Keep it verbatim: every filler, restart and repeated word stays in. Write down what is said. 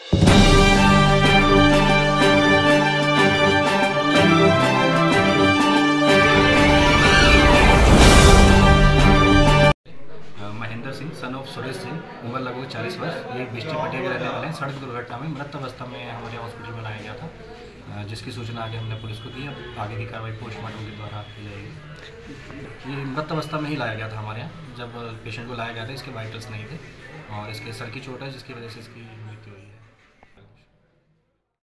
Mahendra Singh son of Suresh Singh, उम्र लगभग चालीस वर्ष, ये बिस्टी पट्टी के रहने वाले हैं। सड़क दुर्घटना में मृत अवस्था में हमारे हॉस्पिटल में लाया गया था, जिसकी सूचना आगे हमने पुलिस को दी। अब आगे की कार्रवाई पोस्टमार्टम के द्वारा की जाएगी। ये मृत अवस्था में ही लाया गया था हमारे यहाँ। जब पेशेंट को लाया गया था इसके वाइटल्स नहीं थे और इसके सर की चोट है, जिसकी वजह से इसकी